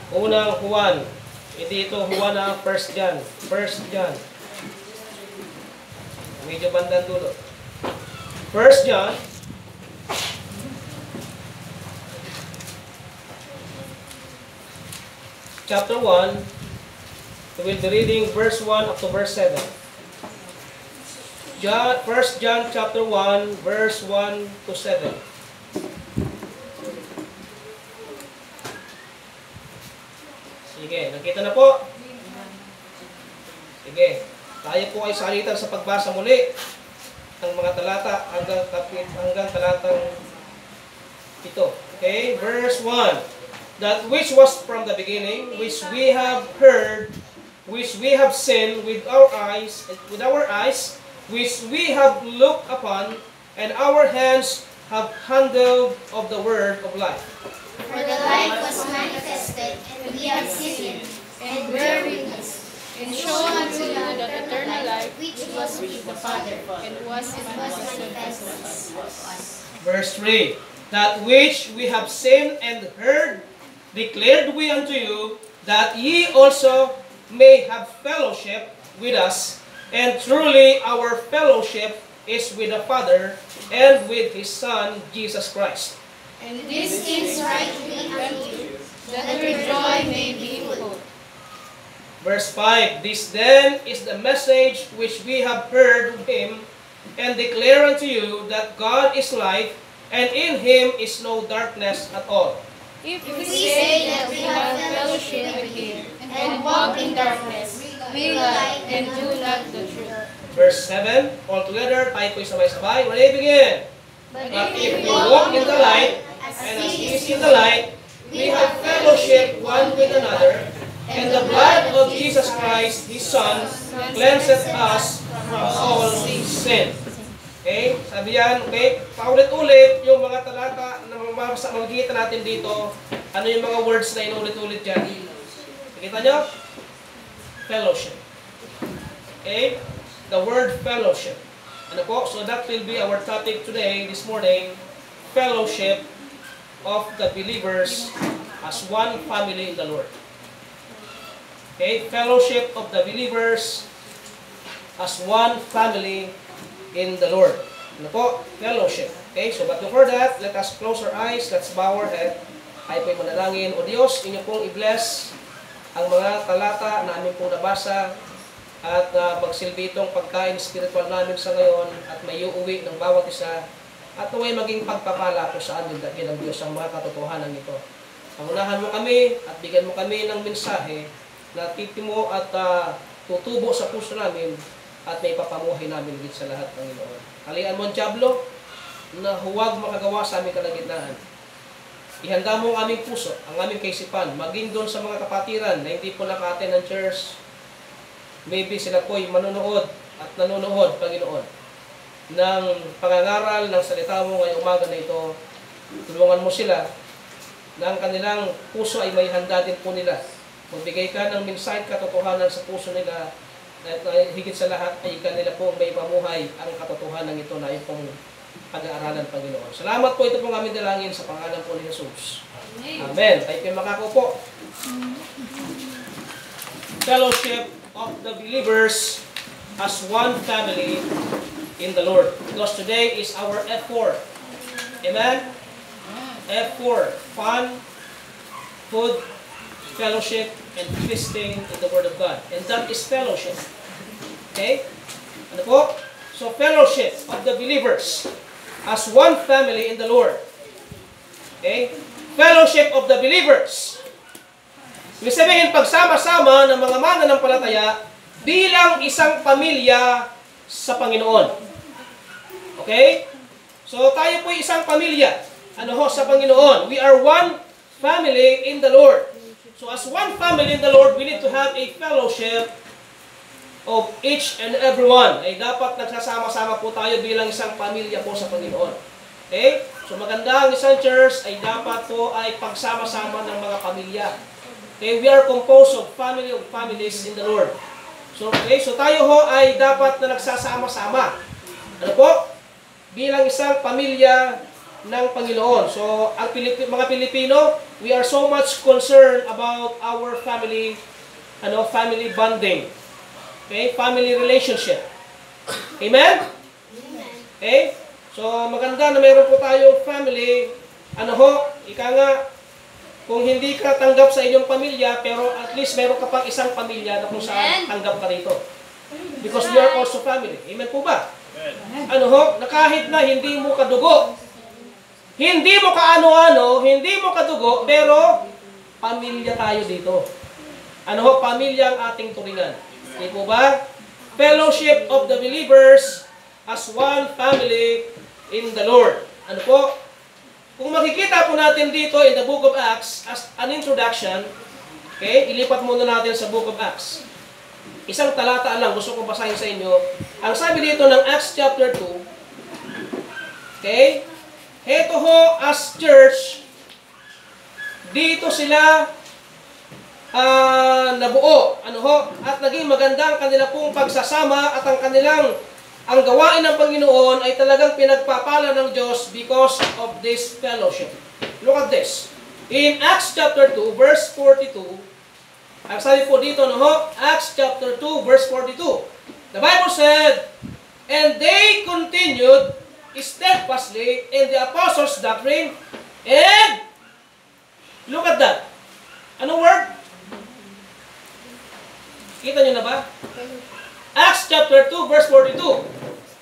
Unang Juan. Hindi ito Juan na First John. First John. Medyo bandang dulo. First John. Chapter 1. We will be reading verse 1 up to verse 7. First John chapter 1, verse 1 to 7. Sige, nakita na po? Sige, tayo po ay salitan sa pagbasa muli ng mga talata hanggang talatang ito. Okay, verse 1. That which was from the beginning, which we have heard, which we have seen with our eyes, which we have looked upon, and our hands have handled of the word of life. For the light was manifested, and we have seen it, and bear witness, and show unto you the eternal life which was with the Father, and was manifested unto us. Verse 3. That which we have seen and heard, declared we unto you, that ye also may have fellowship with us, and truly our fellowship is with the Father and with His Son, Jesus Christ. And these things write we unto you, that your joy may be full. Verse 5, This then is the message which we have heard of Him, and declare unto you, that God is light, and in Him is no darkness at all. If we say that we have fellowship with Him, and walk in darkness, we lie and do not the truth. Verse 7, all together, tayo po'y sabay-sabay. Ready, begin. But But if we walk in the light, and as He is in the light, we have fellowship one with another, and the blood of Jesus Christ, His Son, cleanseth us from all sin. Okay? Sabi yan, okay? Paulit-ulit yung mga talata na makikita natin dito. Ano yung mga words na inulit-ulit dyan? Nakita nyo? Fellowship. Okay? The word fellowship. Ano po? So that will be our topic today, this morning. Fellowship of the believers as one family in the Lord. Okay? Fellowship of the believers as one family in the Lord. Ano po? Fellowship. Okay? So but before that, let us close our eyes. Let's bow our head. Ay po'y manalangin. O Diyos, inyo pong i-bless ang mga talata na aming pong nabasa at magsilbi itong pagkain spiritual namin sa ngayon at may uuwi ng bawat isa at naway maging pagpapala po sa amin dahil ng Diyos ang mga katotohanan nito. Pangunahan mo kami at bigyan mo kami ng mensahe na titimo at tutubo sa puso namin at may papamuhay namin higit sa lahat, Panginoon. Halian mo ang dyablo na huwag makagawa sa aming kalagitnaan. Ihanda mo ang aming puso, ang aming kaisipan, maging doon sa mga kapatiran na hindi po naka-attend ng church. Maybe sila po'y manonood at nanonood, Panginoon, ng pangangaral ng salita mo ngayong umaga na ito. Tulungan mo sila na ang kanilang puso ay may handa din po nila. Magbigay ka ng mensahe katotohanan sa puso nila at higit sa lahat ay kanila po may pamuhay ang katotohanan ito na itong pag-aaralan, Panginoon. Salamat po, ito pong aming dalangin sa pangalan po ni Jesus. Amen. Tayo kayo makakaupo. Fellowship of the believers as one family in the Lord. Because today is our F4. Amen? F4. Fun, food, fellowship, and feasting in the Word of God. And that is fellowship. Okay? Ano po? So, fellowship of the believers as one family in the Lord. Okay? Fellowship of the believers. Ibig sabihin, pagsama-sama ng mga mananampalataya bilang isang pamilya sa Panginoon. Okay? So, tayo po isang pamilya. Ano ho, sa Panginoon. We are one family in the Lord. So, as one family in the Lord, we need to have a fellowship of each and every one. Ay dapat nagsasama-sama po tayo bilang isang pamilya po sa Panginoon. Okay? So maganda ang isang church ay dapat po ay pagsama-sama ng mga pamilya. Okay? We are composed of families in the Lord. So, okay? So tayo ho ay dapat na nagsasama-sama. Ano po? Bilang isang pamilya ng Panginoon. So ang mga Pilipino, we are so much concerned about our family, family bonding. Okay? Family relationship. Amen? Okay? So, maganda na mayroon po tayong family. Ika nga, kung hindi ka tanggap sa inyong pamilya, pero at least meron ka pang isang pamilya na kung saan tanggap ka rito. Because we are also family. Amen po ba? Na kahit na hindi mo kadugo, hindi mo kaano-ano, hindi mo kadugo, pero pamilya tayo dito. Pamilya ang ating turingan. Amen po ba? Fellowship of the believers as one family in the Lord. Kung makikita po natin dito in the book of Acts as an introduction, okay, ilipat muna natin sa book of Acts. Isang talata lang, gusto kong basahin sa inyo. Ang sabi dito ng Acts chapter 2, okay, heto ho as church, dito sila nabuo, at naging maganda ang kanila pong pagsasama at ang gawain ng Panginoon ay talagang pinagpapala ng Diyos because of this fellowship. Look at this. In Acts chapter 2, verse 42, ang sabi po dito, Acts chapter 2, verse 42, the Bible said, and they continued steadfastly in the apostles' doctrine, and, look at that. Anong word? Kita nyo na ba? Acts chapter 2, verse 42.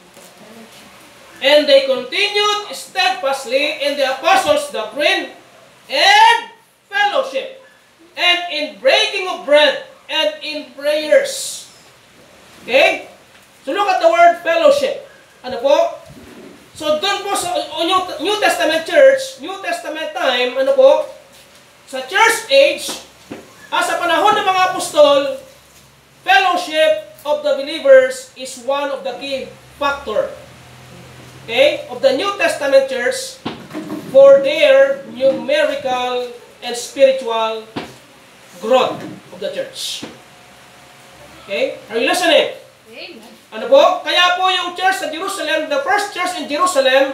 And they continued steadfastly in the apostles' doctrine and fellowship, and in breaking of bread, and in prayers. Okay? So look at the word fellowship. Ano po? So doon po sa New Testament church, New Testament time, sa church age, sa panahon ng mga apostol, fellowship of the believers is one of the key factor, okay, of the New Testament church for their numerical and spiritual growth of the church. Okay? Are you listening? Ano po? Kaya po yung church sa Jerusalem, the first church in Jerusalem,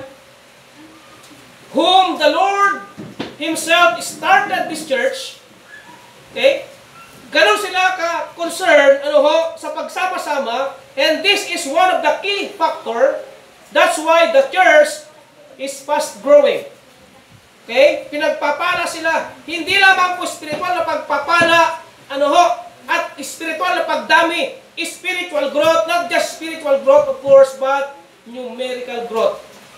whom the Lord Himself started this church, okay? Ganon sila ka-concerned sa pagsama-sama, and this is one of the key factor. That's why the church is fast growing. Okay? Pinagpapala sila. Hindi lamang po spiritual na pagpapala, at spiritual na pagdami. Spiritual growth, not just spiritual growth of course, but numerical growth.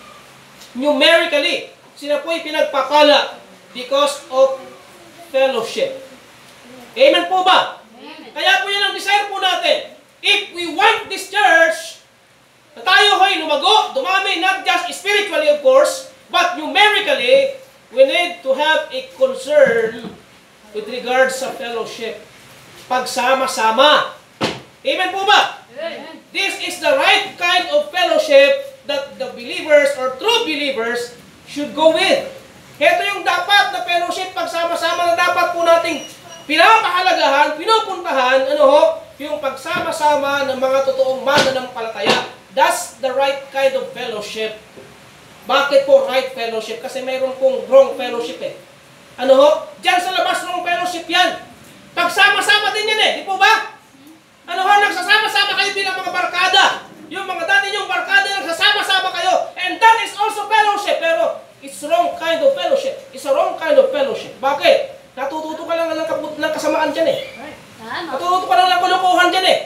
Numerically, sila po'y pinagpapala because of fellowship. Amen po ba? Amen. Kaya po yan ang desire po natin. If we want this church, na tayo ho'y lumago, dumami, not just spiritually of course, but numerically, we need to have a concern with regards sa fellowship. Pagsama-sama. Amen po ba? Amen. This is the right kind of fellowship that the believers or true believers should go with. Ito yung dapat na fellowship, pagsama-sama na dapat po nating pinapahalagahan, pinupuntahan, yung pagsama-sama ng mga totoong mananampalataya. That's the right kind of fellowship. Bakit po right fellowship? Kasi mayroon pong wrong fellowship eh. Diyan sa labas ng fellowship yan. Pagsama-sama din yan eh, di po ba? Nagsasama-sama kayo bilang mga barkada. Yung mga dati yung barkada, nagsasama-sama kayo. And that is also fellowship. Pero it's wrong kind of fellowship. It's a wrong kind of fellowship. Bakit? Natututo ka lang ng kasamaan dyan eh. Natututo ka lang ng kulukuhan dyan eh.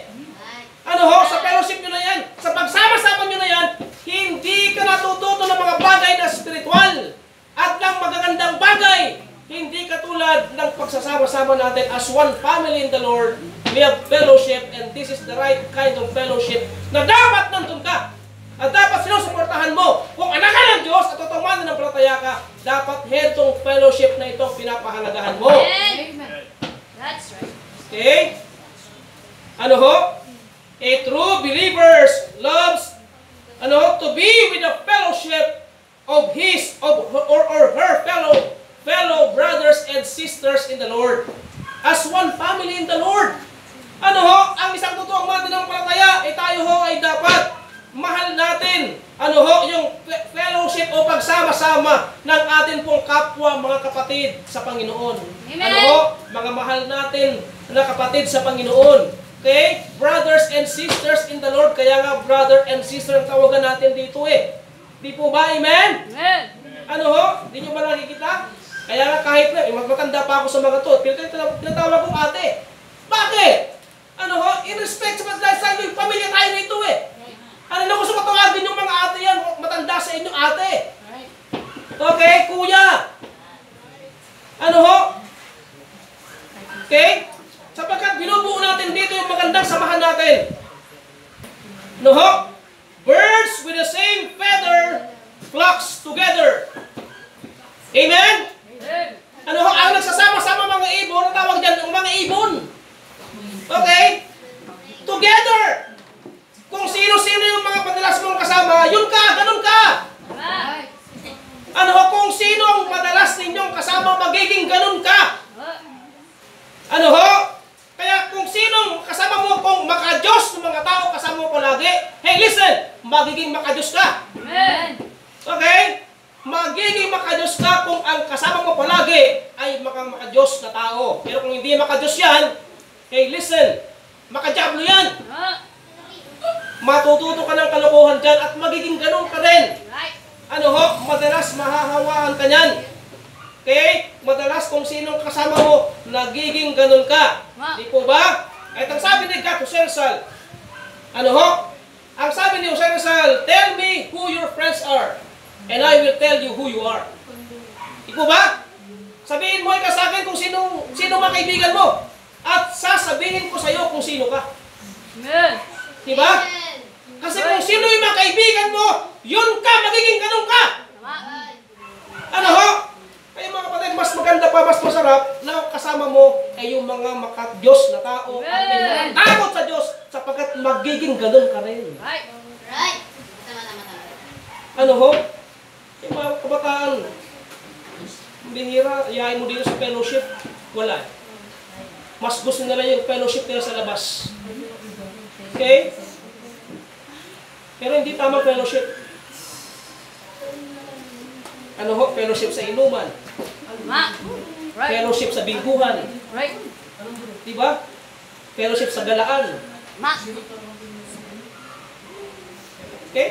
Sa fellowship nyo na yan, sa pagsama-sama nyo na yan, hindi ka natututo ng mga bagay na spiritual at ng magagandang bagay. Hindi katulad ng pagsasama-sama natin as one family in the Lord. We have fellowship, and this is the right kind of fellowship na dapat nandun ka. At dapat sinusuportahan mo. Kung anak ka ng Diyos at totoong mananampalataya ka, dapat itong fellowship na itong pinapahalagahan mo. Amen. That's right. Okay? A true believer loves to be with the fellowship of his or her fellow brothers and sisters in the Lord. As one family in the Lord. Ang isang totoong mananampalataya, tayo ay dapat mahal natin, yung fellowship o pagsama-sama ng atin pong kapwa mga kapatid sa Panginoon. Amen. Mga mahal natin na kapatid sa Panginoon. Okay? Brothers and sisters in the Lord. Kaya nga, brother and sister ang tawagan natin dito eh. Di po ba? Amen? Amen. Di nyo ba nakikita? Kaya nga kahit na, matanda pa ako sa mga to, tinatawag kong ate. Bakit? In respect sa yung pamilya tayo nito eh. Gusto ko tawagin yung mga ate yan, matanda sa inyo ate. Okay, kuya. Okay? Sapagkat binubuo natin dito yung magandang samahan natin. Birds with the same feather flocks together. Amen? Ang nagsasama-sama mga ibon, ang tawag dyan, ang mga ibon. Okay? Together. Kung sino-sino yung mga madalas mong kasama, yun ka, ganun ka. Kung sino ang madalas ninyong kasama, magiging ganun ka. Kaya kung sino kasama mo, kung maka-Diyos ng mga tao kasama mo palagi, hey listen, magiging maka-Diyos ka. Amen. Okay? Magiging maka-Diyos ka kung ang kasama mo palagi ay maka-Diyos na tao. Pero kung hindi maka-Diyos yan, hey listen, maka-Diablo yan. Matututo ka ng kalokohan dyan at magiging ganun ka rin. Madalas mahahawaan ka niyan. Okay? Madalas kung sinong kasama mo, nagiging ganun ka. Di po ba? At ang sabi ni God, Jose Rizal, ang sabi ni Jose Rizal, tell me who your friends are, and I will tell you who you are. Di po ba? Sabihin mo ka sa akin kung sino mga kaibigan mo, at sasabihin ko sa iyo kung sino ka. Amen. Di ba? Kasi kung sino yung mga kaibigan mo, yun ka, magiging ganun ka. Kaya mga kapatid, mas maganda pa, mas masarap na kasama mo ay yung mga maka-Diyos na tao at may mga takot sa Diyos sapagkat magiging ganun ka rin. Right. Yung mga kabataan, bihira, iyahin mo dito sa fellowship, wala. Mas gusto nila yung fellowship nila sa labas. Okay? Pero hindi tama fellowship. Fellowship sa inuman. Right. Fellowship sa bingguhan. Right. Diba? Fellowship sa galaan. Okay?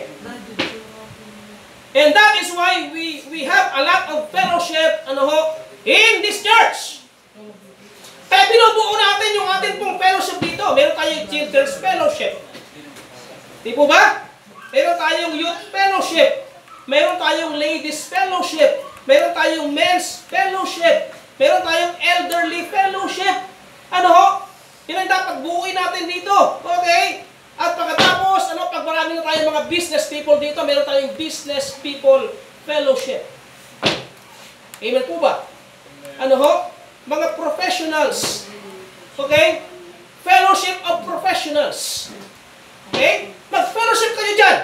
And that is why we have a lot of fellowship in this church. Kaya binubuo natin yung ating pong fellowship dito. Meron tayong children's fellowship. Di po ba? Meron tayong youth fellowship. Meron tayong ladies fellowship. Meron tayong men's fellowship. Meron tayong elderly fellowship. Yan ang dapat buuin natin dito. Okay? At pagkatapos, pag marami na tayong mga business people dito, meron tayong business people fellowship. Amen po ba? Mga professionals. Okay? Fellowship of professionals. Okay? Mag-fellowship kayo dyan.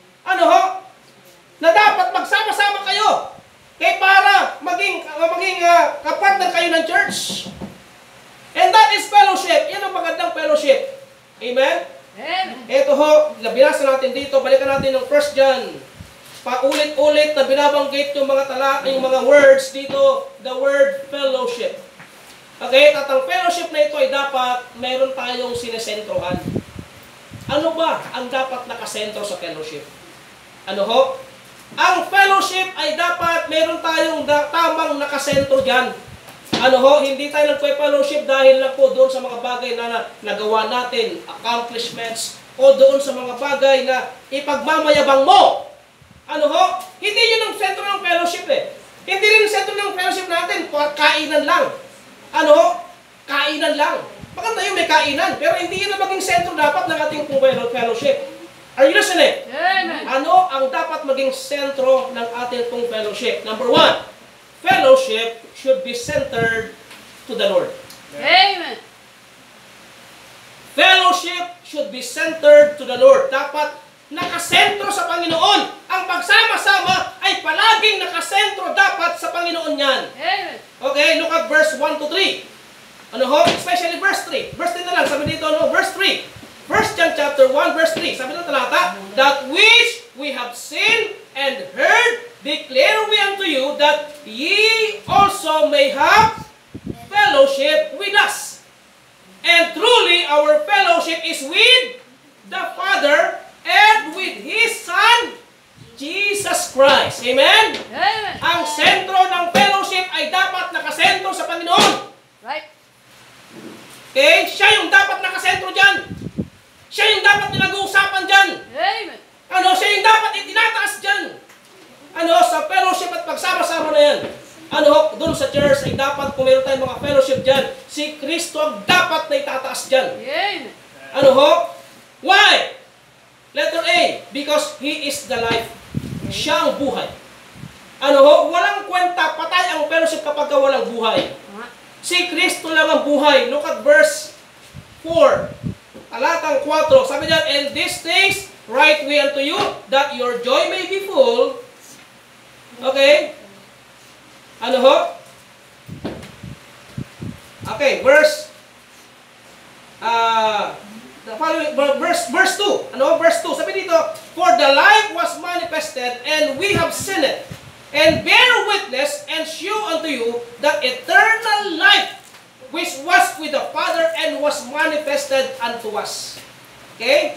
Na dapat magsama-sama kayo. Okay? Para maging kapartner kayo ng church. And that is fellowship. Yan ang magandang fellowship. Amen? Amen. Ito binasa natin dito. Balikan natin ng 1 John. Paulit-ulit na binabanggit yung mga words dito. The word fellowship. Okay? At ang fellowship na ito ay dapat meron tayong sinesentrohan. Ano ba ang dapat nakasentro sa fellowship? Ang fellowship ay dapat meron tayong tamang nakasentro dyan. Hindi tayo nagpe-fellowship dahil lang po doon sa mga bagay na nagawa natin, accomplishments, o doon sa mga bagay na ipagmamayabang mo. Hindi yun ang sentro ng fellowship eh. Hindi rin ang sentro ng fellowship natin, kainan lang. Kainan lang. Maganda yung may kainan, pero hindi yun ang maging sentro dapat ng ating fellowship. Are you listening? Amen. Ano ang dapat maging sentro ng ating pong fellowship? Number 1, fellowship should be centered to the Lord. Amen. Fellowship should be centered to the Lord. Dapat nakasentro sa Panginoon. Ang pagsama-sama ay palaging nakasentro dapat sa Panginoon yan. Amen. Okay, look at verse 1 to 3. Especially verse 3. Verse 3 na lang, sabi dito, verse 3. 1 John chapter 1 verse 3. Sabi ng talata, that which we have seen and heard, declare we unto you, that ye also may have fellowship with us. And truly, our fellowship is with the Father and with His Son, Jesus Christ. Amen? Amen. Ang sentro ng fellowship ay dapat nakasentro sa Panginoon. Right. Okay? Siya yung dapat nakasentro dyan. Siya yung dapat pinag-uusapan dyan. Amen. Siya yung dapat itinataas dyan. Sa fellowship at pagsama-sama na yan. Doon sa church ay dapat kung meron tayong mga fellowship dyan, si Kristo ang dapat na itataas dyan. Amen. Why? Letter A, because He is the life. Siya ang buhay. Walang kwenta, patay ang fellowship kapag walang buhay. Si Kristo lang ang buhay. Look at verse 4. Talatang 4. Sabi niya, and these things write we unto you, that your joy may be full. Okay? Okay, verse the following verse 2. Verse 2. Sabi dito, for the life was manifested, and we have seen it, and bear witness, and shew unto you that eternal life which was with the Father and was manifested unto us. Okay?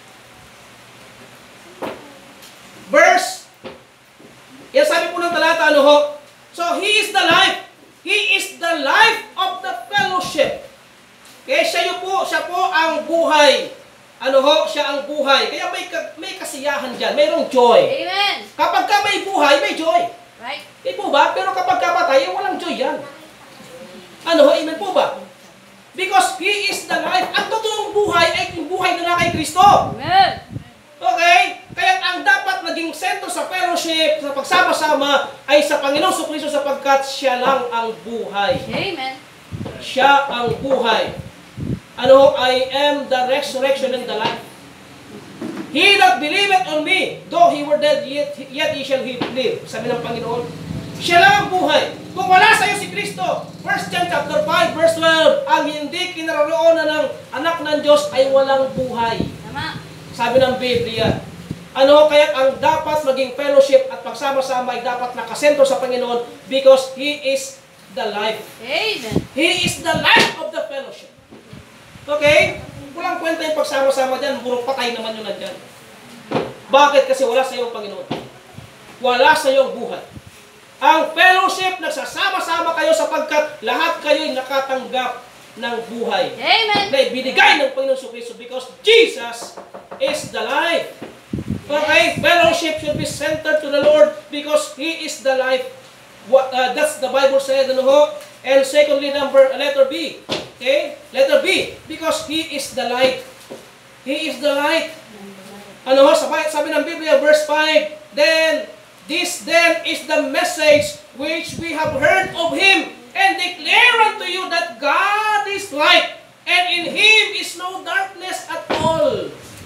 Verse, yan sabi po ng talata, so He is the life. He is the life of the fellowship. Okay, siya po ang buhay. Siya ang buhay. Kaya may kasiyahan dyan, mayroong joy. Amen. Kapag ka may buhay, may joy. Right. Di po ba? Pero kapag ka patay, walang joy yan. Amen po ba? Because He is the life. Ang totoong buhay ay yung buhay na kay Kristo. Amen. Okay? Kaya ang dapat naging sentro sa fellowship, sa pagsama-sama, ay sa Panginoong Kristo sapagkat Siya lang ang buhay. Amen. Siya ang buhay. I am the resurrection and the life. He that believeth on me, though he were dead, yet he shall live. Sabi ng Panginoon, Siya lang ang buhay. Kung wala sa iyo si Kristo, 1 John chapter 5, verse 12, ang hindi kinaroroonan ng anak ng Diyos ay walang buhay. Tama. Sabi ng Biblia. Kaya ang dapat maging fellowship at pagsama-sama ay dapat nakasentro sa Panginoon because He is the life. Amen. He is the life of the fellowship. Okay? Walang kwenta yung pagsama-sama dyan, puro patay naman yun nandyan. Bakit? Kasi wala sa iyo ang Panginoon. Wala sa iyo ang buhay. Ang fellowship, nagsasama-sama kayo sapagkat lahat kayo'y nakatanggap ng buhay. Amen. Na ibinigay ng Panginoon Kristo because Jesus is the life. Okay? Fellowship should be centered to the Lord because He is the life. That's the Bible said. And secondly, letter B. Okay? Letter B. Because He is the light. He is the light. Sabi ng Biblia, verse 5, This then is the message which we have heard of Him, and declare unto you that God is light, and in Him is no darkness at all.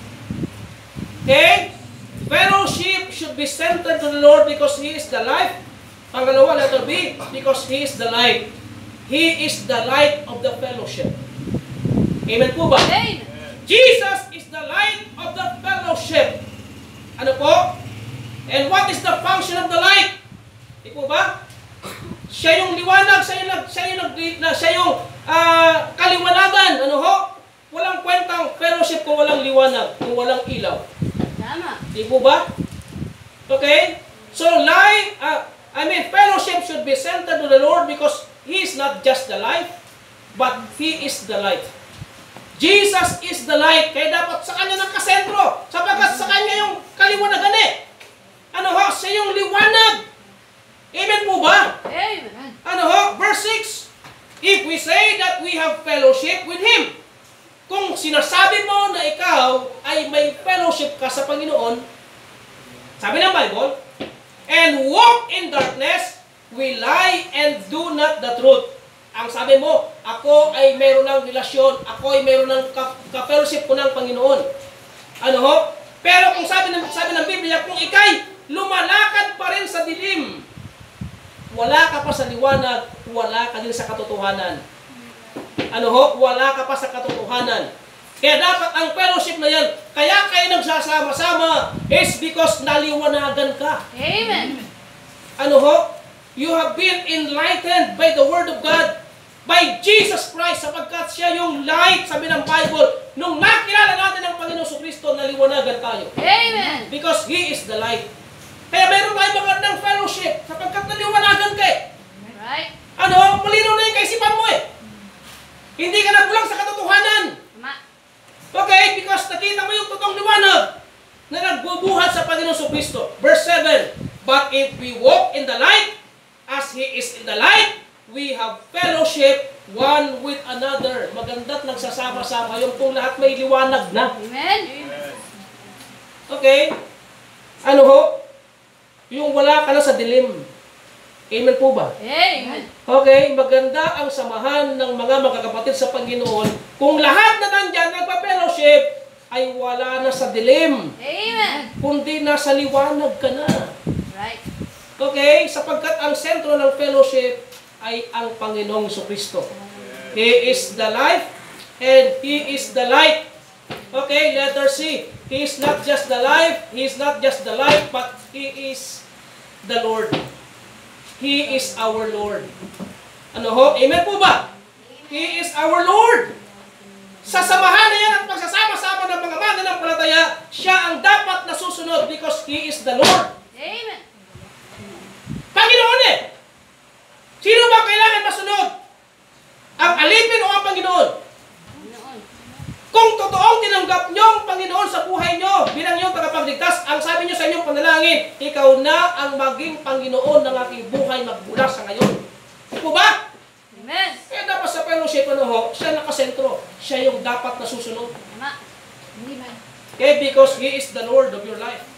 Okay? Fellowship should be centered to the Lord because He is the life. Pangalawa, letter B, because He is the light. He is the light of the fellowship. Amen po ba? Amen. Jesus is the light of the fellowship. Ano po? And what is the function of the light? Di po ba? Siya yung liwanag, siya yung kaliwanagan. Walang kwentang fellowship kung walang liwanag, kung walang ilaw. Tama. Di po ba? Okay? So fellowship should be centered to the Lord because He is not just the light, but He is the light. Jesus is the light, kaya dapat sa Kanya nakasentro, sapagkat sa Kanya yung kaliwanagan siya yung liwanag. Amen po ba? Amen. Verse 6, if we say that we have fellowship with Him, kung sinasabi mo na ikaw ay may fellowship ka sa Panginoon, sabi ng Bible, and walk in darkness, we lie and do not the truth. Ang sabi mo, ako ay meron ng relasyon, ako ay meron ng ka-fellowship ko ng Panginoon. Pero kung sabi ng Biblia, kung ikay lumalakad pa rin sa dilim, wala ka pa sa liwanag, wala ka din sa katotohanan. Wala ka pa sa katotohanan. Kaya dapat ang fellowship na yan, kaya kayo nagsasama-sama is because naliwanagan ka. Amen. Ano ho? You have been enlightened by the Word of God, by Jesus Christ, sapagkat siya yung light, sabi ng Bible. Nung nakilala natin ang Panginoon Kristo, naliwanagan tayo. Amen. Because He is the light. Kaya meron tayo magandang fellowship, sapagkat naliwanagan ka eh. Right. Ano? Malinaw na yung kaisipan mo eh. Hindi ka nagbulang sa katotohanan. Tama. Okay? Because nakita mo yung totoong liwanag na nagbubuhat sa Panginoon Kristo. Verse 7, but if we walk in the light, as He is in the light, we have fellowship one with another. Maganda't nagsasama-sama yung kung lahat may liwanag na. Amen. Okay? Ano ho? Yung wala ka na sa dilim. Amen po ba? Amen. Okay, maganda ang samahan ng mga magkakapatid sa Panginoon kung lahat na nandyan nagpa-fellowship ay wala na sa dilim, Amen. kundi nasa liwanag ka na. Right. Okay, sapagkat ang sentro ng fellowship ay ang Panginoong Kristo. He is the life and He is the light. Okay, letter C. He is not just the life, He is not just the light, but He is the Lord. He is our Lord. Ano ho? Amen po ba? He is our Lord. Sa samahan na yan at pagsasama-sama ng mga mananampalataya, siya ang dapat nasusunod because He is the Lord. Amen. Panginoon eh! Sino ba kailangan masunod? Ang alipin o ang Panginoon? Noon. Kung totoong tinanggap nyo ang Panginoon sa buhay nyo bilang iyong tagapagligtas, ang sabi nyo sa inyong panalangin, ikaw na ang maging Panginoon ng aking buhay magmula sa ngayon. Di po ba? Amen. Kaya dapat sa fellowship, ano ho, siya nakasentro. Siya yung dapat nasusunod. Tama. Amen. Okay, because He is the Lord of your life.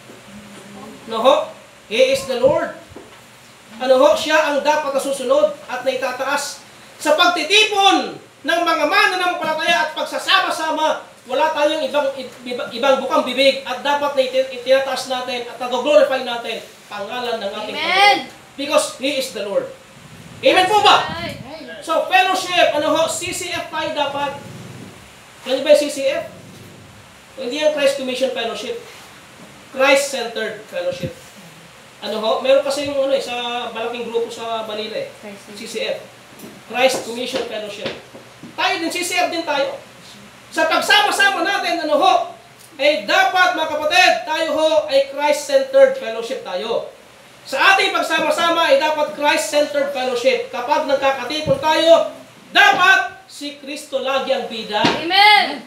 No ho? He is the Lord. Ano ho? Siya ang dapat nasusunod at naitataas. Sa pagtitipon ng mga mananampalataya at pagsasama-sama, wala tayong ibang bukang bibig at dapat na itinataas natin at nag-glorify natin pangalan ng ating Amen. Panginoon. Because He is the Lord. Amen po ba? Right. So, fellowship, ano ho, CCF tayo dapat. Ano ba yung CCF? Hindi yung Christ Commission Fellowship. Christ-centered fellowship. Ano ho, meron kasi yung ano eh, sa malaking grupo sa Manila eh. CCF. Christ Commission Fellowship. Tayo din, CCF din tayo. Sa pagsama-sama natin, ano ho, ay dapat mga kapatid, tayo ho ay Christ-centered fellowship tayo. Sa ating pagsama-sama ay dapat Christ-centered fellowship. Kapag nagkakatipon tayo, dapat si Kristo lagi ang bida. Amen.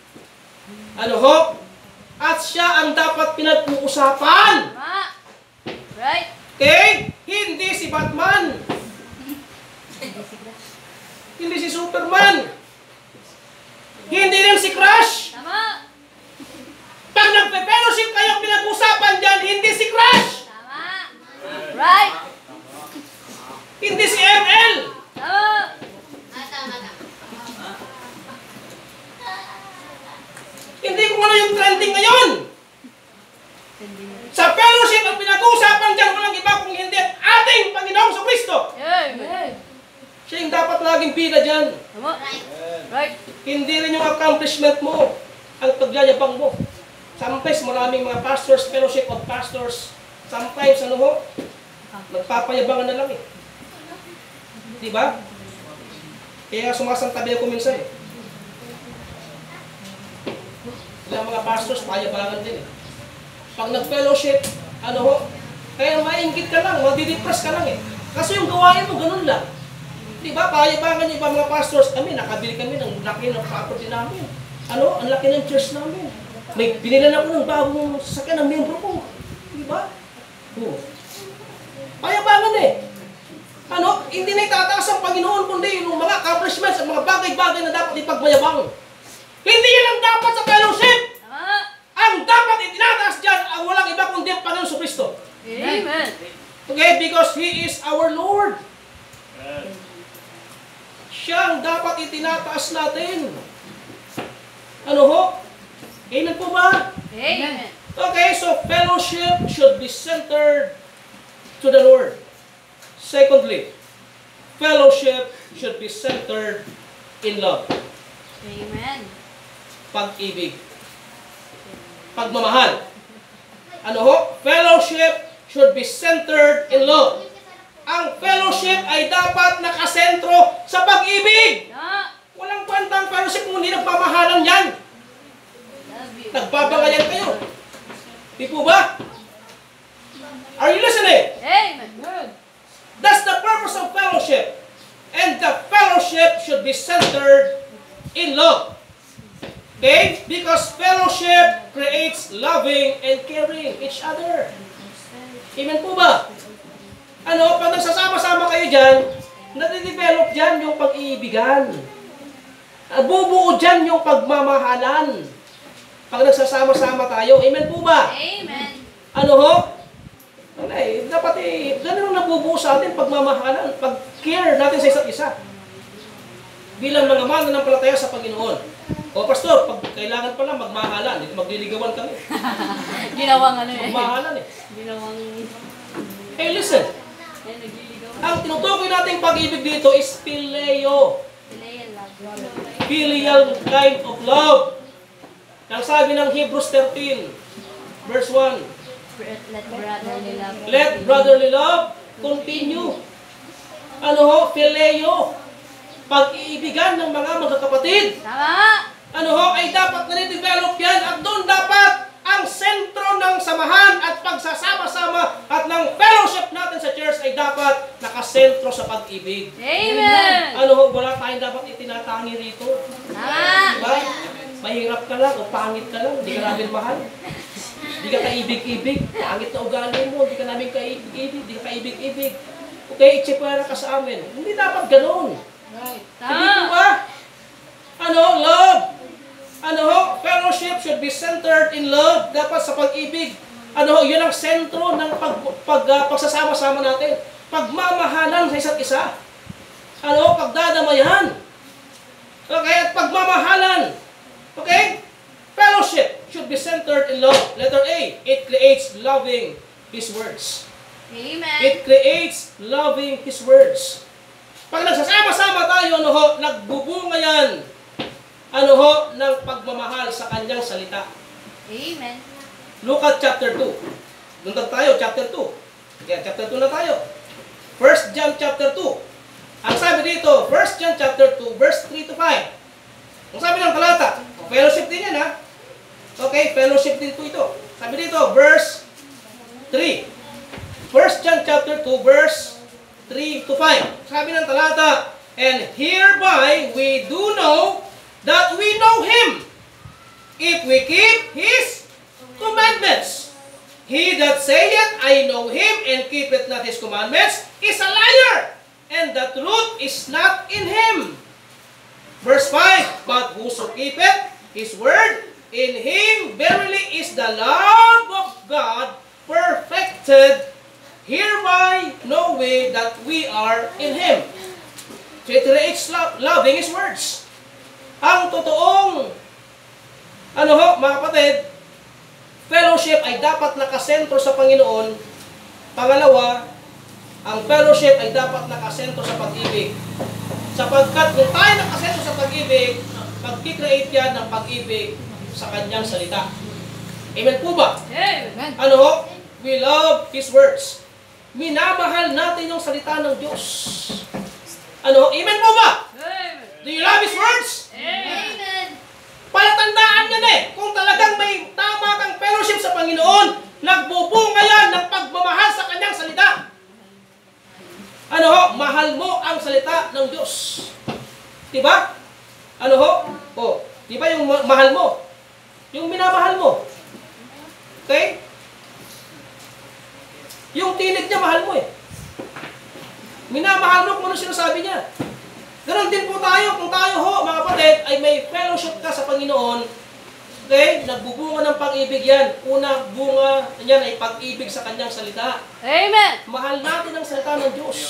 Ano ho? At siya ang dapat pinag-uusapan. Tama. Right. Okay? Hindi si Batman. Hindi si Superman. Hindi rin si Crush. Tama. Pag nagpe-fellowship kayong pinag-usapan dyan, hindi si Crush. Tama. Right. Hindi si ML. Tama. Hindi kung ano yung trending ngayon. Sa fellowship, ang pinag-uusapan dyan, walang iba kung hindi ang ating Panginoong Kristo. Amen. Siya yung dapat laging bida dyan. Tama. Right. Hindi rin yung accomplishment mo ang pagyayabang mo. Sometimes maraming mga pastors, fellowship of pastors, sometimes ano ho, nagpapayabangan na lang eh. Di ba? Kaya sumasantabi ako minsan eh. Ilang mga pastors, payabangan din eh. Pag nag-fellowship, ano ho, kaya maingit ka lang, madidepress ka lang eh. Kasi yung gawain mo, ganun lang. Diba, payabangan yung iba mga pastors, nakabili kami ng laki ng property namin. Ano, ang laki ng church namin. May binilan ako ng bagong sasakyan ng membro ko. Diba? Payabangan eh. Ano, hindi na itataas ang Panginoon, kundi yung mga accomplishments at mga bagay-bagay na dapat ipagmayabang. Hindi yan ang dapat sa fellowship. Tama. Ang dapat itinataas dyan ang walang iba kundi ang Panginoon Kristo. Amen. Okay, because He is our Lord. Siya ang dapat itinataas natin. Ano ho? Amen po ba? Amen. Okay, so fellowship should be centered to the Lord. Secondly, fellowship should be centered in love. Amen. pag-ibig. Pagmamahal. Ano ho? Fellowship should be centered in love. Ang fellowship ay dapat nakasentro sa pag-ibig. Walang kwentang fellowship kung hindi nagmamahalan yan. Nagbabangayan kayo. Di po ba? Are you listening? Amen. Good. That's the purpose of fellowship. And the fellowship should be centered in love. Okay? Because fellowship creates loving and caring each other. Amen po ba? Ano, pag nagsasama-sama kayo dyan, nade-develop dyan yung pag-iibigan. Bubuo dyan yung pagmamahalan. Pag nagsasama-sama tayo. Amen po ba? Amen. Ano ho? Dapat ganun ang nabubuo sa atin, pagmamahalan, pag-care natin sa isa't isa. Bilang mga mananampalataya sa Panginoon. O pastor, pag kailangan pala magmahalan, hindi magliligawan kami. Ginawang ano eh. Magmahalan eh. Ginawang... Hey, listen. Ang tinutukoy nating pag-ibig dito is phileo. Filial kind of love. Ang sabi ng Hebrews 13, verse 1. Let brotherly love. Let brotherly love continue. Ano ho? Phileo. Pag-iibigan ng mga magkakapatid. Tama! Ano ho? Ay dapat na-develop yan at doon dapat ang sentro ng samahan at pagsasama-sama at ng fellowship natin sa church ay dapat nakasentro sa pag-ibig. Amen! Ano ho? Wala tayong dapat itinatangi rito. Tama! Diba? Mahirap ka lang o pangit ka lang, hindi ka namin mahal. Hindi ka kaibig-ibig, pangit na ugali mo, hindi ka namin kaibig-ibig, hindi ka kaibig-ibig. Okay, itsipwera ka sa amin. Hindi dapat ganoon. Right. Hindi po ba? Ano? Love. Ano ho? Fellowship should be centered in love. Dapat sa pag-ibig. Ano ho? Yun ang sentro ng pagsasama-sama natin. Pagmamahalan sa isa't isa. Ano ho? Pagdadamayan. Okay? At pagmamahalan. Okay? Fellowship should be centered in love. Letter A, it creates loving His words. Amen. It creates loving His words. Pag nagsasama-sama tayo, ano ho, nagbubunga yan, ano ho, ng pagmamahal sa Kanyang salita. Amen. Look at chapter 2. Doon tayo, chapter 2. Kaya chapter 2 na tayo. 1 John chapter 2. Ang sabi dito, 1 John chapter 2, verse 3 to 5. Ang sabi ng talata, fellowship din yan ha. Okay, fellowship din ito. Sabi dito, verse 3. 1 John chapter 2, verse 3 to 5. Sabi ng talata, and hereby we do know that we know Him, if we keep His commandments. He that saith, I know Him, and keepeth not His commandments, is a liar, and the truth is not in him. Verse 5, but whoso keepeth His word, in him verily is the love of God perfected. Hereby know we that we are in Him. So it creates loving His words. Ang totoong, ano ho, mga kapatid, fellowship ay dapat nakasentro sa Panginoon. Pangalawa, ang fellowship ay dapat nakasentro sa pag-ibig. Sapagkat kung tayo nakasentro sa pag-ibig, mag-create yan ng pag-ibig sa Kanyang salita. Amen po ba? Amen. Ano ho? We love His words. Minamahal natin yung salita ng Diyos. Ano ho? Amen po ba? Amen. Do you love His words? Amen. Palatandaan yan eh. Kung talagang may tama kang fellowship sa Panginoon, nagbubunga yan ng pagmamahal sa Kanyang salita. Ano ho? Mahal mo ang salita ng Diyos. Diba? Ano ho? O, diba yung mahal mo? Yung minamahal mo. Okay? Yung tinig niya, mahal mo eh. Minamahal mo kung ano sinasabi niya. Ganon din po tayo. Kung tayo ho, mga kapatid, ay may fellowship ka sa Panginoon, okay? Nagbubunga ng pag-ibig yan. Una, bunga niyan ay pag-ibig sa Kanyang salita. Amen. Mahal natin ang salita ng Diyos.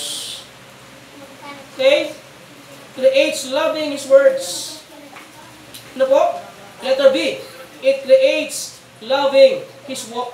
Okay? Creates loving His words. Ano po? Letter B. It creates loving His walk.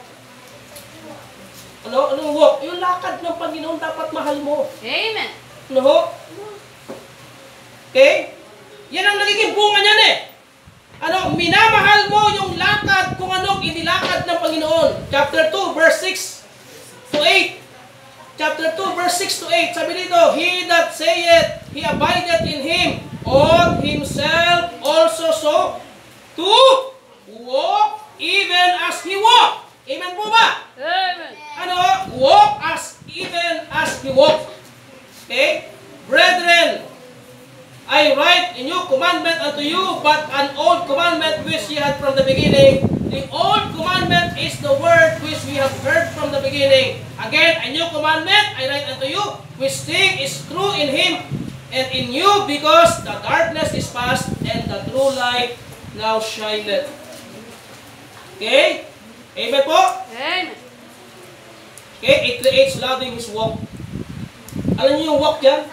Ano? Anong walk? Yung lakad ng Panginoon dapat mahal mo. Amen. Ano ho? Okay? Yan ang nagiging bunga niyan eh. Ano? minamahal mo yung lakad kung anong inilakad ng Panginoon. Chapter 2, verse 6 to 8. Chapter 2, verse 6 to 8. Sabi dito, He that saith, He abideth in Him, ought himself also so to walk even as He walked. Amen po ba? Amen. Ano? Walk as even as He walked. Okay? Brethren, I write a new commandment unto you, but an old commandment which ye had from the beginning. The old commandment is the word which we have heard from the beginning. Again, a new commandment I write unto you, which thing is true in Him and in you, because the darkness is past, and the true light now shineth. Okay? Amen po? Amen. Okay? It creates loving His walk. Alam niyo yung walk yan?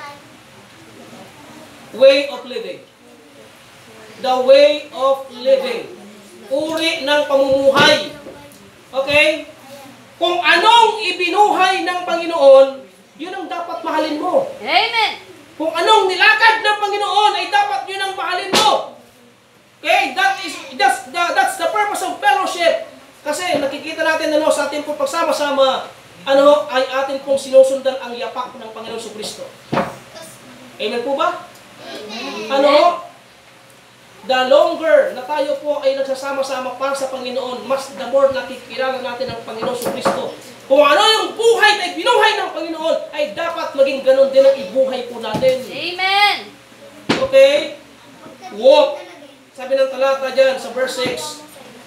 Way of living. The way of living. Uri ng pamumuhay. Okay? Kung anong ibinuhay ng Panginoon, yun ang dapat mahalin mo. Amen. Kung anong nilakad ng Panginoon, ay dapat yun ang mahalin mo. Okay? That's the purpose of fellowship. Kasi nakikita natin sa ating pong pagsama-sama, ay atin pong sinusundan ang yapak ng Panginoon Jesucristo. Amen po ba? The longer na tayo po ay nagsasama-sama para sa Panginoon, mas the more nakikilala natin ang Panginoon Jesucristo. Kung ano yung buhay na binuhay ng Panginoon, ay dapat maging ganon din ang ibuhay po natin. Amen. Okay? Walk. Sabi ng talata dyan sa verse 6,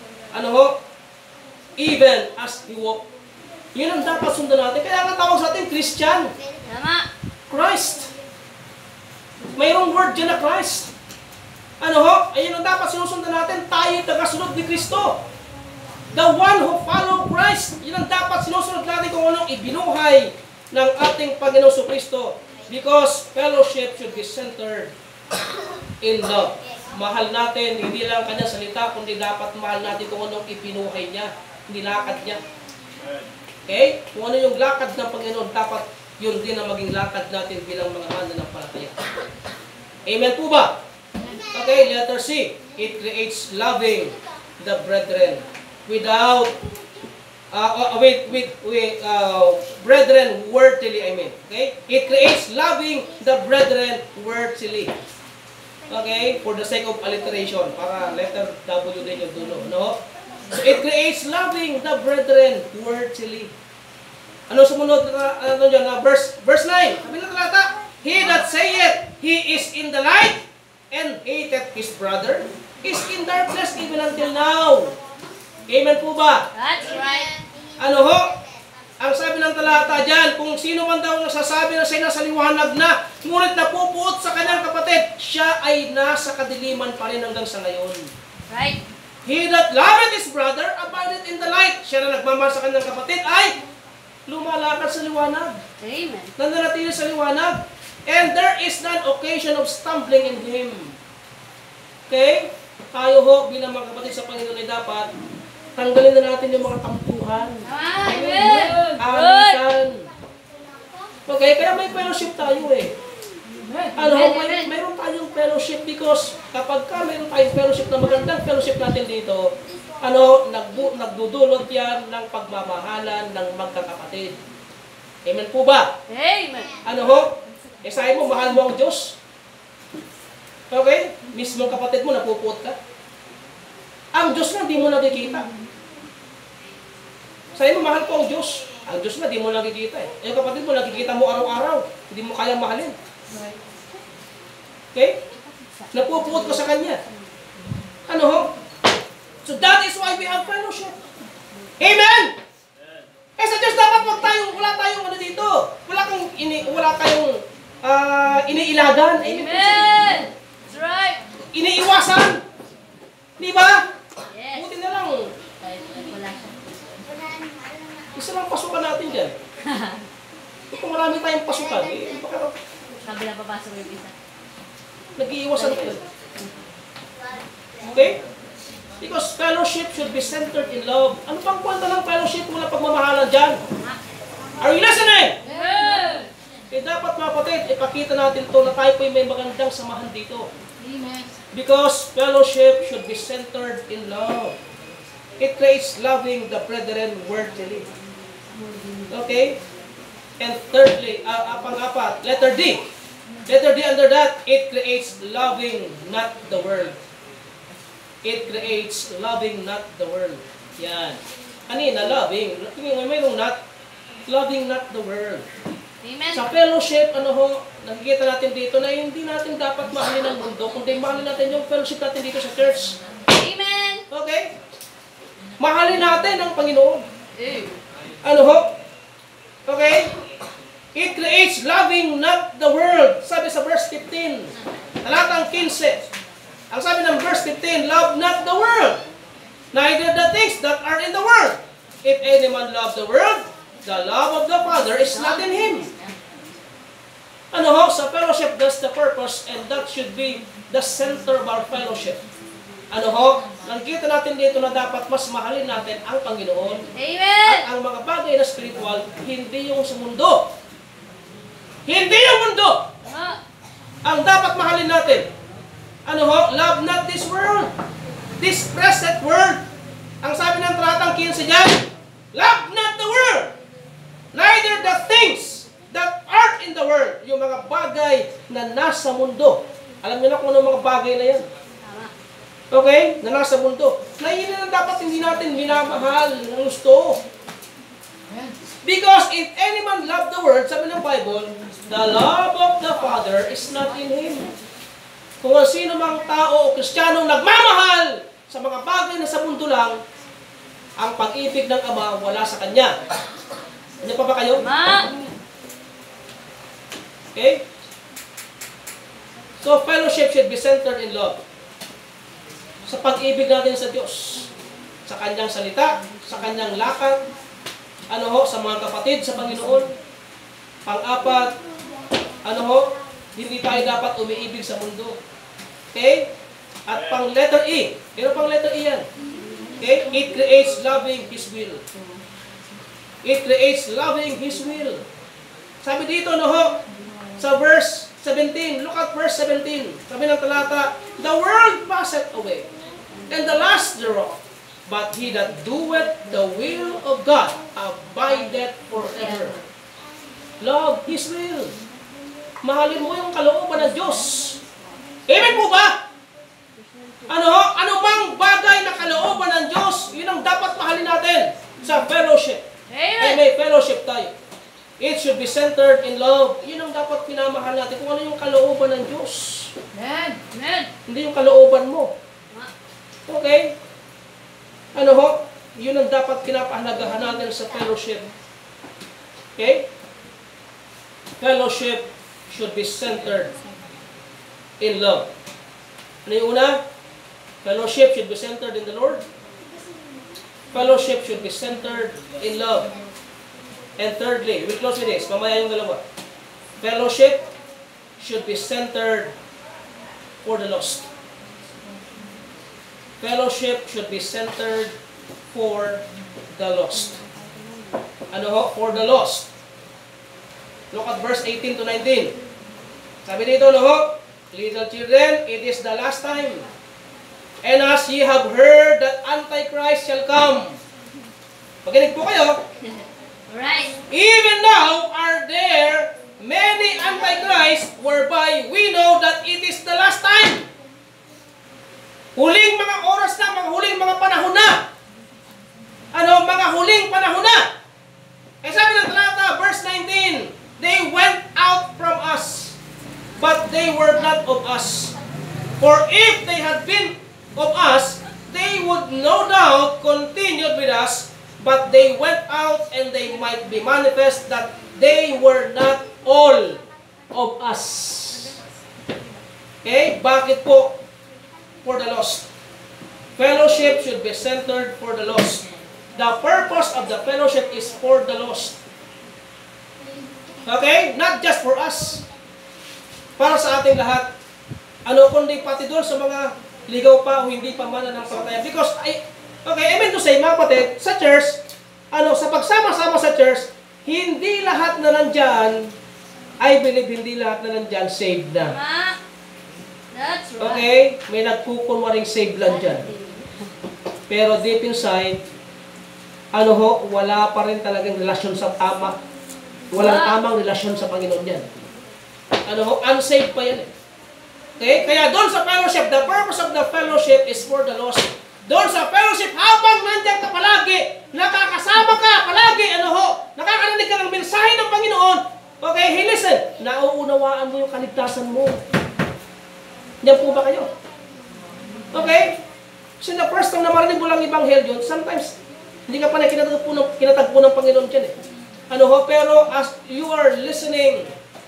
even as He walked. Yun ang dapat sundan natin. Kaya nga tawag sa atin, Christian. Tama. Christ. Mayroong word dyan na Christ. Ayun ang dapat sinusundan natin. Tayo tagasunod ni Kristo. The one who follow Christ. Yun ang dapat sinusunod natin kung anong ibinuhay ng ating Panginoon Jesucristo. Because fellowship should be centered in love. Mahal natin, hindi lang kanyang salita, kundi dapat mahal natin kung anong ibinuhay niya. Hindi lakad niya. Okay? Kung ano yung lakad ng Panginoon, dapat yun din ang maging lakad natin bilang mga mananampalataya. Amen po ba? Okay, letter C. It creates loving the brethren without brethren worthily, I mean. Okay? It creates loving the brethren worthily. Okay? For the sake of alliteration, para letter W din yung dulo, no? So it creates loving the brethren worthily. Ano sumunod na verse 9? Sabi ng talata, He that saith he is in the light and hateth his brother is in darkness even until now. Amen po ba? That's right. Ang sabi ng talata dyan, kung sino man daw nasasabi na siya nasa liwanag na, ngunit napupuot sa kanyang kapatid, siya ay nasa kadiliman pa rin hanggang sa ngayon. Right. He that loveth his brother abideth in the light. Siya na nagmamahal sa kanyang kapatid ay lumalakad sa liwanag. Amen. Nananatili sa liwanag. And there is none occasion of stumbling in him. Okay? Tayo ho, bilang mga kapatid sa Panginoon ay dapat tanggalin na natin yung mga tampuhan. Amen. Alitan. Okay? Kaya may fellowship tayo eh. Mayroon tayong fellowship because kapag mayroon tayong fellowship na magandang fellowship natin dito, nagdudulot yan ng pagmamahalan ng magkakapatid. Amen po ba? Amen. Sabi mo, mahal mo ang Diyos. Okay? Mismong kapatid mo, napupuot ka. Ang Diyos na, di mo nakikita. Sabi mo, mahal ko ang Diyos. Ang Diyos na, di mo nakikita eh. Yung kapatid mo, nakikita mo araw-araw. Hindi mo kayang mahalin. Okay? Napupuot ko sa Kanya. So that is why we have fellowship. Amen! Sa Diyos dapat wala tayong dito. Wala tayong iniilagan. Amen. That's right. Iniiwasan. Di ba? Yes. Buti na lang. Wala siya. Isa lang pasukan natin dyan. Kung marami tayong pasukan, Sabi na papasok yung isa. nag-iiwasan tayo. Okay? Because fellowship should be centered in love. Ano pang kwenta ng fellowship? Wala pagmamahalan dyan. Are you listening? Amen. dapat mga kapatid, ipakita natin to na tayo po may magandang samahan dito. Amen. Because fellowship should be centered in love. It creates loving the brethren worthily. Okay? And thirdly, pang-apat, letter D. Letter D under that, it creates loving not the world. It creates loving not the world. Yan. Kanina, loving. Mayroong not. Loving not the world. Amen. Sa fellowship, nakikita natin dito na hindi natin dapat mahalin ang mundo, kundi mahalin natin yung fellowship natin dito sa church. Amen. Okay? Mahalin natin ang Panginoon. Eh. Okay? It creates loving not the world. Sabi sa verse 15. Talatang 15. Ang sabi ng verse 15, love not the world, neither the things that are in the world. If any man love the world, the love of the Father is not in him. Sa fellowship, that's the purpose, and that should be the center of our fellowship. Nakikita natin dito na dapat mas mahalin natin ang Panginoon. Amen. At ang mga bagay na spiritual, hindi yung sa mundo. Hindi yung mundo! Ang dapat mahalin natin. Love not this world. This present world. Ang sabi ng talatang 15 dyan, love not the world. Neither the things that are in the world. Yung mga bagay na nasa mundo. Alam niyo na kung ano mga bagay na yan. Okay? Na nasa mundo. Na yun na dapat hindi natin minamahal ng gusto. Because if any man love the world, sabi ng Bible, the love of the Father is not in him. Kung sino mang tao o Kristiyanong nagmamahal sa mga bagay na sa mundo lang, ang pag-ibig ng Ama wala sa kanya. Ano pa ba kayo? Okay? So, fellowship should be centered in love. Sa pag-ibig natin sa Diyos. Sa Kanyang salita, sa Kanyang lakad, sa mga kapatid sa Panginoon. Pang-apat, hindi tayo dapat umiibig sa mundo. Okay? At pang letter E. Pero pang letter E yan. Okay? It creates loving His will. It creates loving His will. Sabi dito, sa verse 17. Look at verse 17. Sabi ng talata, the world passeth away, and the lust thereof. But he that doeth the will of God abideth forever. Love His will. Mahalin mo yung kalooban ng Diyos. Amen po ba? Ano bang bagay na kalooban ng Diyos, yun ang dapat mahalin natin sa fellowship. Amen. Ay may fellowship tayo. It should be centered in love. Yun ang dapat pinamahal natin. Kung ano yung kalooban ng Diyos. Amen. Amen. Hindi yung kalooban mo. Okay? Yun ang dapat pinapahalagahan natin sa fellowship. Okay? Fellowship should be centered in love. Ano yung una? Fellowship should be centered in the Lord. Fellowship should be centered in love. And thirdly, we'll close with this. Mamaya yung dalawa. Fellowship should be centered for the lost. Fellowship should be centered for the lost. For the lost. Look at verse 18 to 19. Sabi dito, little children, it is the last time. And as ye have heard that Antichrist shall come. Pakinig po kayo. Alright. Even now are there many Antichrists whereby we know that it is the last time. Huling mga oras na, mga huling mga panahon na. Mga huling panahon na. Sabi ng talata, verse 19, they went out from us, but they were not of us. For if they had been of us, they would no doubt continued with us, but they went out and they might be manifest that they were not all of us. Okay? Bakit po? For the lost. Fellowship should be centered for the lost. The purpose of the fellowship is for the lost. Okay? Not just for us. Para sa ating lahat. Kundi pati doon sa mga ligaw pa o hindi pa mananampalataya. Because, I mean to say, mga kapatid, sa church, sa pagsama-sama sa church, hindi lahat na nandyan I believe hindi lahat na nandyan saved na. Tama. That's right. Okay? May nagkukunwaring saved lang dyan. Pero deep inside, wala pa rin talagang relasyon sa tama. Walang tamang relasyon sa Panginoon yan. Unsaved pa yan eh. Okay? Kaya doon sa fellowship, the purpose of the fellowship is for the lost. Doon sa fellowship, habang nandiyan ka palagi, nakakasama ka palagi, nakakarinig ka ng mensahe ng Panginoon, okay, hey listen, nauunawaan mo yung kaligtasan mo. Yan po ba kayo? Okay? So the first time na marinig mo lang Ebanghelyo, sometimes, hindi ka pa na kinatagpo ng Panginoon dyan eh. Pero as you are listening,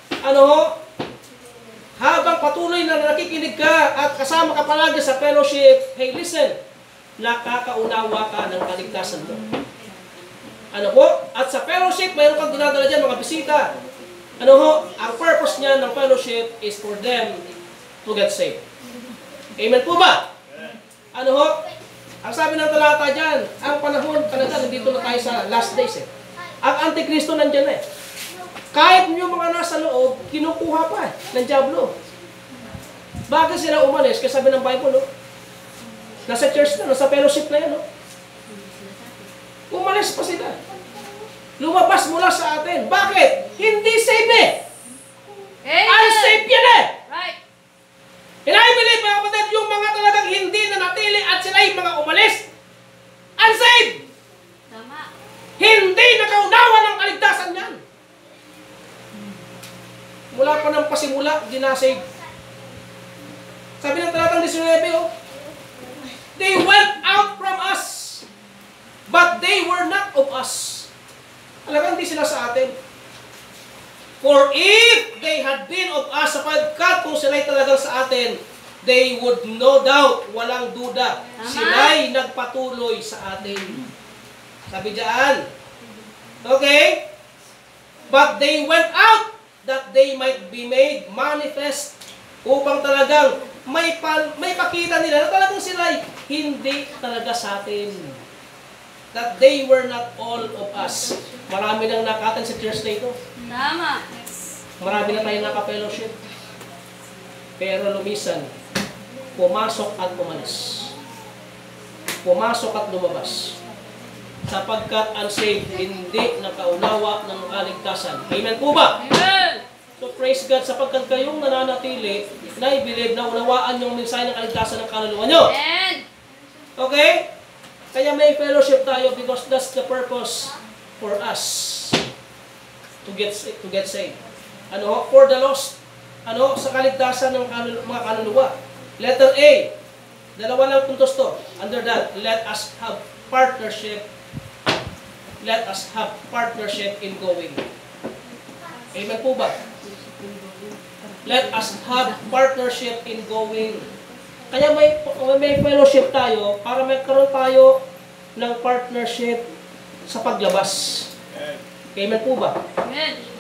habang patuloy na nakikinig ka at kasama ka palagi sa fellowship, hey listen, nakakaunawa ka ng kaligtasan mo. At sa fellowship, mayroon kang dinadala dyan, mga bisita. Ang purpose niya ng fellowship is for them to get saved. Amen po ba? Ang sabi ng talata dyan, ang panahon talaga, nandito na tayo sa last days eh. Ang Antikristo nandyan na eh. Kahit yung mga nasa loob, kinukuha pa ng dyablo. Bakit sila umalis? Kasi sabi ng Bible, nasa church na, nasa fellowship na yan, umalis pa sila. Lumabas mula sa atin. Bakit? Hindi safe eh. Unsafe yan eh. Right. And I believe, mga kapatid, yung mga talagang hindi na natili at sila yung mga umalis, unsafe. Tama. Hindi nakaunawa ng kaligtasan yan. Mula pa ng pasimula, di na-save. Sabi ng talatang 19, they went out from us, but they were not of us. Talagang hindi sila sa atin. For if they had been of us, sapagkat kung sila'y talagang sa atin, they would no doubt, walang duda, sila'y nagpatuloy sa atin. Sabi diyan. Okay? But they went out that they might be made manifest, upang talagang may pakita nila na talagang sila'y hindi talaga sa atin. That they were not all of us. Marami nang nakatan sa church na ito. Tama. Marami na tayong naka-fellowship. Pero lumisan, pumasok at umalis. Pumasok at lumabas. Sapagkat unsaved, hindi nakaunawa ng kaligtasan. Amen po ba? Amen. So praise God, sapagkat kayong nananatili, na i-believe na unawaan yung mensahe ng kaligtasan ng kaluluwa nyo. Amen. Okay? Kaya may fellowship tayo because that's the purpose for us to get saved. For the lost. Sa kaligtasan ng mga kaluluwa. Letter A. Dalawa lang puntos to. Under that, let us have partnership. Let us have partnership in going. Amen po ba? Let us have partnership in going. Kaya may fellowship tayo para magkaroon tayo ng partnership sa paglabas. Amen po ba? Amen.